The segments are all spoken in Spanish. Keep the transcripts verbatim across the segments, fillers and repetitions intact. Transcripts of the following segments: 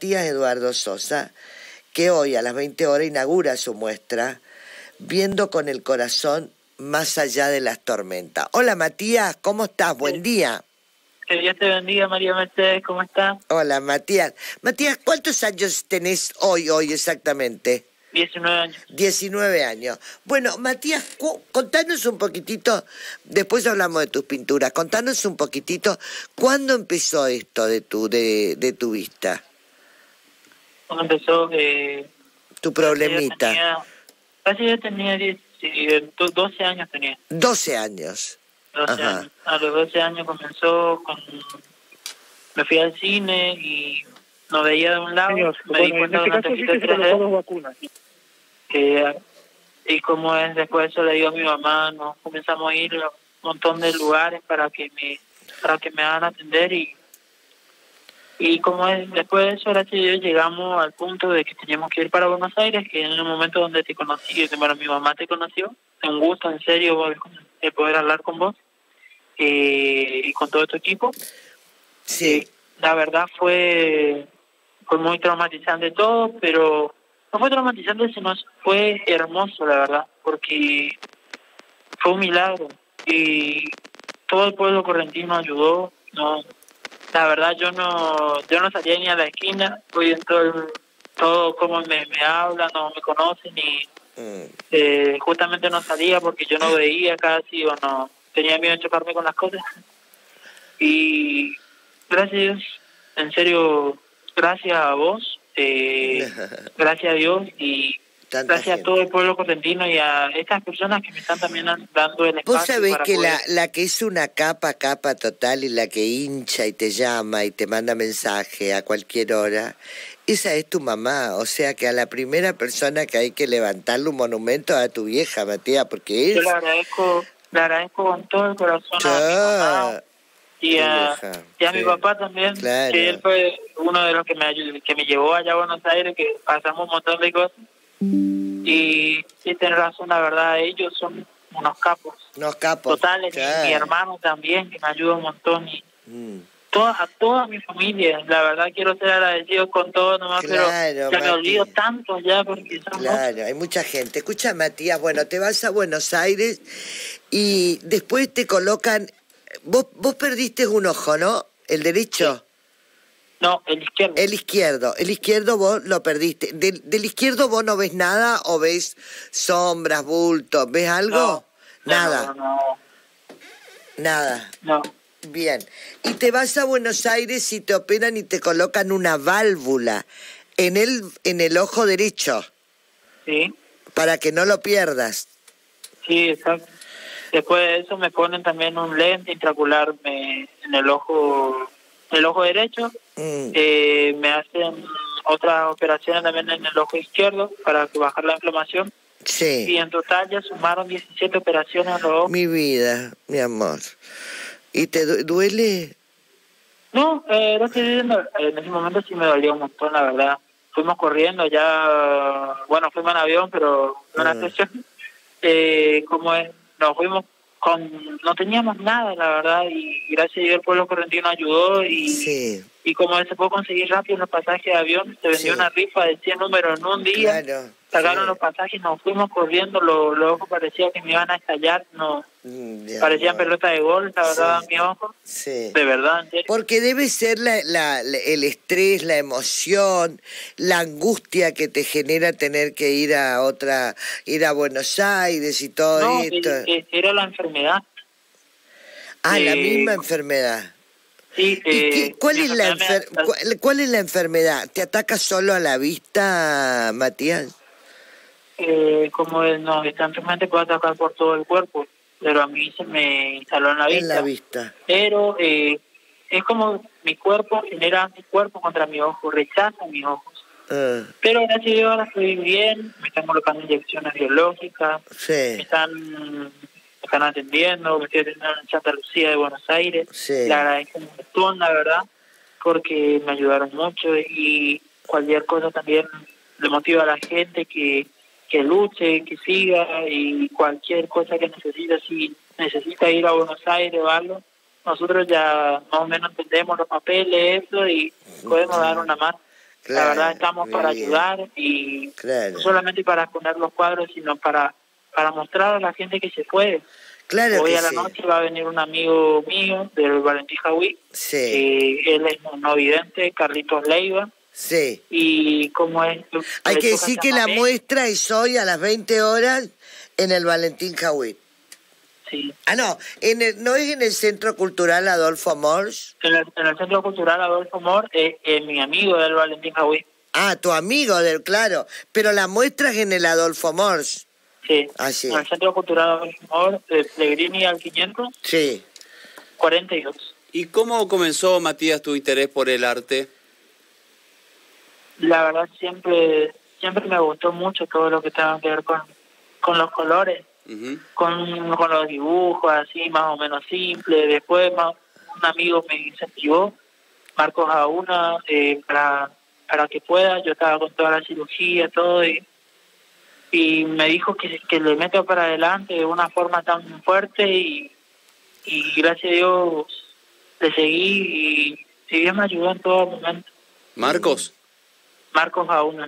Matías Eduardo Sosa, que hoy a las veinte horas inaugura su muestra Viendo con el corazón más allá de las tormentas. Hola Matías, ¿cómo estás? Buen día. Que Dios te bendiga, María Mercedes, ¿cómo estás? Hola Matías. Matías, ¿cuántos años tenés hoy, hoy exactamente? diecinueve años. diecinueve años. Bueno, Matías, cu- contanos un poquitito, después hablamos de tus pinturas, contanos un poquitito, ¿cuándo empezó esto de tu, de, de tu vista? Cuando empezó, eh, Tu problemita. Tenía, casi yo tenía diez, sí, doce años tenía. doce años. doce Ajá. años. A los doce años comenzó con... Me fui al cine y nos veía de un lado, Señor, me bueno, di cuenta en de este una caso sí tarjeta que se colocó tres dos D, vacunas. eh, y como es, después de eso le digo a mi mamá, nos comenzamos a ir a un montón de lugares para que me para que me hagan atender y y como es, después de eso, gracias a Dios, llegamos al punto de que teníamos que ir para Buenos Aires, que en el momento donde te conocí, que bueno, mi mamá te conoció, es un gusto, en serio, vos, de poder hablar con vos eh, y con todo tu equipo. Sí. Eh, la verdad fue, fue muy traumatizante todo, pero no fue traumatizante, sino fue hermoso, la verdad, porque fue un milagro y todo el pueblo correntino ayudó. No, la verdad yo no yo no salía ni a la esquina, hoy en todo el, todo como me, me hablan, no me conocen y Mm. eh, justamente no salía porque yo no veía casi o no tenía miedo de chocarme con las cosas. Y gracias a Dios, en serio, gracias a vos, eh, gracias a Dios y Tanta gracias gente. a todo el pueblo correntino y a estas personas que me están también dando el espacio. Vos sabés para que poder... la, la que es una capa, capa total y la que hincha y te llama y te manda mensaje a cualquier hora, esa es tu mamá. O sea que a la primera persona que hay que levantarle un monumento a tu vieja, Matías, porque es... Yo le agradezco, le agradezco con todo el corazón a mi mamá y tu a, vieja, y a sí. mi papá también, Claro. que él fue uno de los que me ayudó, que me llevó allá a Buenos Aires, que pasamos un montón de cosas. Y sí, tenés razón, la verdad, ellos son unos capos. Unos capos. Totales, Claro. mi, mi hermano también, que me ayuda un montón. Y Mm. toda, a toda mi familia, la verdad quiero ser agradecido con todo nomás, Claro, pero ya Mati. me olvido tanto ya porque son Claro, muchos. hay mucha gente. Escucha, Matías, bueno, te vas a Buenos Aires y después te colocan... Vos, vos perdiste un ojo, ¿no? ¿El derecho? Sí. No, el izquierdo. El izquierdo. El izquierdo vos lo perdiste. ¿Del, del izquierdo vos no ves nada o ves sombras, bultos? ¿Ves algo? No, Nada. No, no, Nada. no. Bien. Y te vas a Buenos Aires y te operan y te colocan una válvula en el, en el ojo derecho Sí, para que no lo pierdas. sí, exacto. Después de eso me ponen también un lente intraocular me, en el ojo, en el ojo derecho. Mm. Eh, me hacen otras operaciones también en el ojo izquierdo para bajar la inflamación. Sí. Y en total ya sumaron diecisiete operaciones a los ojos. Mi vida, mi amor. ¿Y te du- duele? No, eh, no estoy diciendo, en ese momento sí me dolió un montón, la verdad. Fuimos corriendo ya, bueno, fuimos en avión, pero no una Mm. sesión. Eh, como es, nos fuimos con, no teníamos nada, la verdad, y gracias a Dios el pueblo correntino ayudó y, Sí, y como se pudo conseguir rápido los pasajes de avión, se vendió Sí. una rifa de cien números en un día. claro. Sacaron sí. los pasajes, nos fuimos corriendo, los lo ojos parecía que me iban a estallar, no Mm, mi parecían amor. pelotas de gol, la verdad, Sí. mis ojos, Sí. de verdad, en serio. Porque debe ser la, la, la- el estrés, la emoción, la angustia que te genera tener que ir a otra, ir a Buenos Aires y todo No, esto. eh, eh, era la enfermedad. ah, la eh, misma enfermedad. Sí, ¿Y eh, qué- cuál, mi es la enfermedad enfer- me- cuál, cuál es la enfermedad? ¿Te ataca solo a la vista, Matías? eh, como el, no, esta enfermedad puede atacar por todo el cuerpo, pero a mí se me instaló en la En vista. la vista. Pero eh, es como mi cuerpo genera anticuerpos contra mi ojo, rechaza mis ojos. Ah, Pero gracias a Dios ahora estoy bien, me están colocando inyecciones biológicas, me sí, están, me están atendiendo, me estoy atendiendo en Santa Lucía de Buenos Aires. sí. Le agradezco un montón, la verdad, porque me ayudaron mucho y cualquier cosa también le motiva a la gente que, que luche, que siga y cualquier cosa que necesita, si necesita ir a Buenos Aires o algo, nosotros ya más o menos entendemos los papeles, eso, y podemos dar una mano. Claro, la verdad estamos muy para bien. ayudar y Claro. no solamente para exponer los cuadros, sino para, para mostrar a la gente que se puede. Claro Hoy que a la sí. noche va a venir un amigo mío del Valentín Jawí, Sí, que él es no vidente, Carlitos Leiva, sí. y como es... Hay él que toca decir que la chamamé. muestra es hoy a las veinte horas en el Valentín Jawí. Sí. Ah, no, en el, no es en el Centro Cultural Adolfo Morsch. En el, en el Centro Cultural Adolfo Mor, es, es mi amigo del Valentín Jawí. Ah, tu amigo del, claro, pero la muestra es en el Adolfo Morsch. Sí, Ah, sí. en el Centro Cultural Adolfo Mor, de Pellegrini al quinientos Sí. cuarenta y dos. ¿Y cómo comenzó, Matías, tu interés por el arte? La verdad siempre siempre me gustó mucho todo lo que tenga que ver con, con los colores, Uh-huh. con, con los dibujos así más o menos simples. Después más, un amigo me incentivó, Marcos Auna, eh, para, para que pueda. Yo estaba con toda la cirugía, todo, y, y me dijo que, que le meto para adelante de una forma tan fuerte y, y gracias a Dios le seguí y, y Dios me ayudó en todo momento. ¿Marcos? Marcos Auna.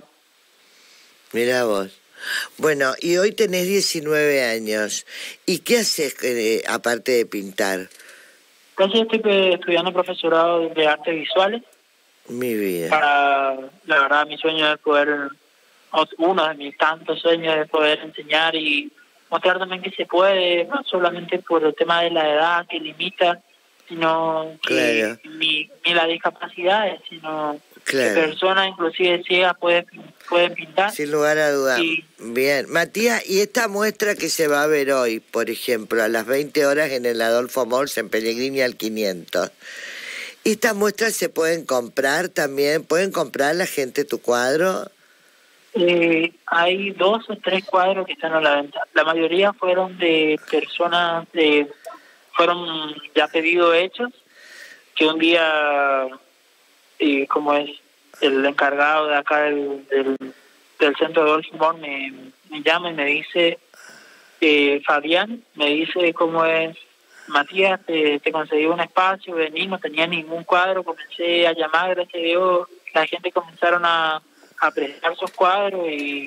Mirá vos. Bueno, y hoy tenés diecinueve años. ¿Y qué haces eh, aparte de pintar? Entonces estoy estudiando profesorado de artes visuales. Mi vida. Para, la verdad, mi sueño es poder, uno de mis tantos sueños es poder enseñar y mostrar también que se puede, no solamente por el tema de la edad que limita, sino que Claro. ni, ni las discapacidades, sino Claro. que personas inclusive ciegas pueden, pueden pintar. Sin lugar a dudas. Sí. Bien. Matías, y esta muestra que se va a ver hoy, por ejemplo, a las veinte horas en el Adolfo Morsch, en Pellegrini al quinientos, ¿estas muestras se pueden comprar también? ¿Pueden comprar la gente tu cuadro? Eh, hay dos o tres cuadros que están a la venta. La mayoría fueron de personas, de, fueron ya pedidos hechos, que un día, eh, como es el encargado de acá del, del, del centro de Adolfo Morsch, me, me llama y me dice, eh, Fabián, me dice cómo es, Matías, te, te conseguí un espacio, vení, no tenía ningún cuadro, comencé a llamar, gracias a Dios, la gente comenzaron a apreciar sus cuadros y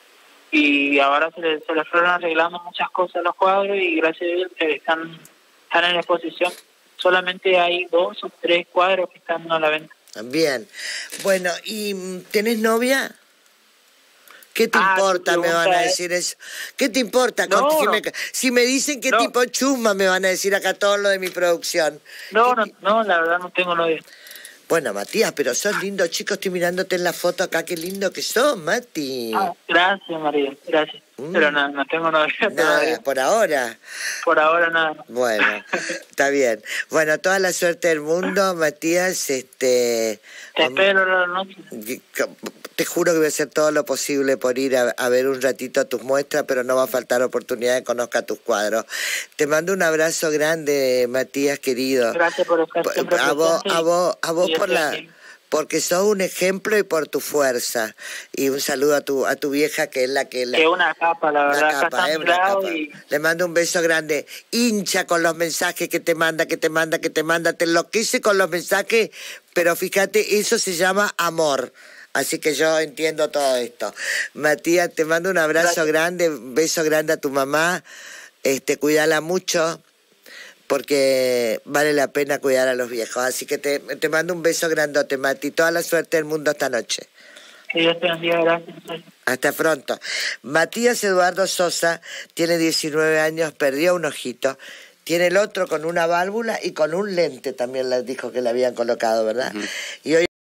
y ahora se les, se les fueron arreglando muchas cosas a los cuadros y gracias a Dios están, están en exposición. Solamente hay dos o tres cuadros que están a la venta. Bien. Bueno, ¿y mm, tenés novia? ¿Qué te Ah, importa? tu Me van a pregunta es- decir eso. ¿Qué te importa? No, Con- si, no. me, si me dicen qué No. tipo chusma, me van a decir acá todo lo de mi producción. No, no, no, la verdad no tengo novia. Bueno, Matías, pero sos lindo, chico. Estoy mirándote en la foto acá. Qué lindo que sos, Mati. Ah, gracias, María, gracias. Mm. Pero no, no tengo novia Nada, todavía. por ahora. Por ahora nada. Bueno, está bien. Bueno, toda la suerte del mundo, Matías. Este, Te vamos- espero la noche. te juro que voy a hacer todo lo posible por ir a, a ver un ratito tus muestras, pero no va a faltar oportunidad de que conozca tus cuadros. Te mando un abrazo grande, Matías, querido. Gracias por estar siempre A vos, presente a y- vos, a vos y por estoy la... aquí. Porque sos un ejemplo y por tu fuerza. Y un saludo a tu a tu vieja, que es la que... La, Es una capa, la una verdad, acá capa, está eh, a mi una lado capa. y Le mando un beso grande. Hincha con los mensajes que te manda, que te manda, que te manda. Te enloquece con los mensajes, pero fíjate, eso se llama amor. Así que yo entiendo todo esto. Matías, te mando un abrazo Gracias. grande, un beso grande a tu mamá. Este, cuídala mucho, porque vale la pena cuidar a los viejos. Así que te, te mando un beso grandote, Mati. Toda la suerte del mundo esta noche. que Dios te bendiga, gracias. Hasta pronto. Matías Eduardo Sosa tiene diecinueve años, perdió un ojito. Tiene el otro con una válvula y con un lente también les dijo que le habían colocado, ¿verdad? Uh-huh. Y hoy